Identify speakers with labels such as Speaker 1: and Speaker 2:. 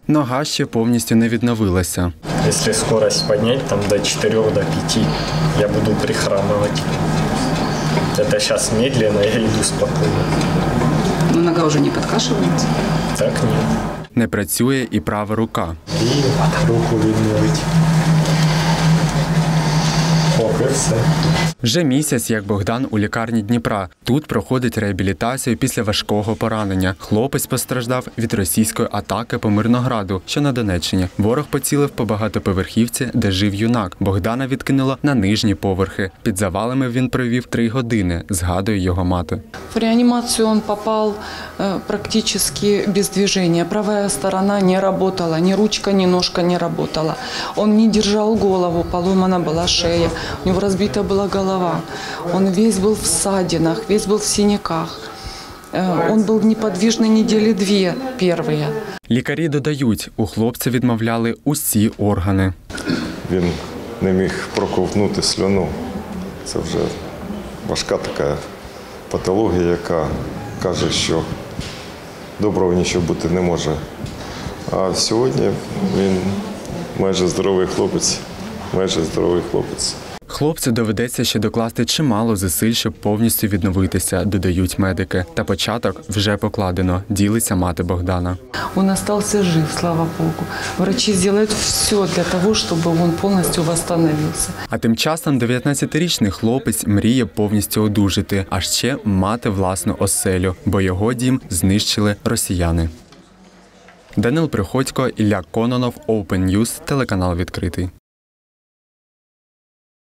Speaker 1: Нога ще повністю не відновилася.
Speaker 2: Якщо скорость підняти там, до 4 до 5, я буду прихрамувати. Це зараз медленно, я йду спокійно.
Speaker 3: Но нога вже не підкашується?
Speaker 2: Так, ні.
Speaker 1: Не працює і права рука.
Speaker 2: І руку відновити. Поки все.
Speaker 1: Вже місяць, як Богдан у лікарні Дніпра. Тут проходить реабілітацію після важкого поранення. Хлопець постраждав від російської атаки по Мирнограду, що на Донеччині. Ворог поцілив по багатоповерхівці, де жив юнак. Богдана відкинуло на нижні поверхи. Під завалами він провів 3 години, згадує його мати.
Speaker 4: В реанимацию он попал практически без движения. Правая сторона не работала, ни ручка, ни ножка не работала. Он не держал голову, поломана была шея, у него разбита была голова. Он весь был в ссадинах, весь был в синяках. Он был неподвижный недели 2 первые.
Speaker 1: Лікарі додають, у хлопця відмовляли усі органи.
Speaker 5: Він не міг проковтнути слюну. Це вже важка така патологія, яка каже, що доброго нічого бути не може. А сьогодні він майже здоровий хлопець.
Speaker 1: Хлопцю доведеться ще докласти чимало зусиль, щоб повністю відновитися, додають медики. Та початок вже покладено, ділиться мати Богдана.
Speaker 4: Он остался жив, слава Богу. Врачи сделают все для того, чтобы он полностью восстановился.
Speaker 1: А тим часом 19-річний хлопець мріє повністю одужати, а ще мати власну оселю, бо його дім знищили росіяни. Данил Приходько, Ілля Кононов, Open News, телеканал «Відкритий».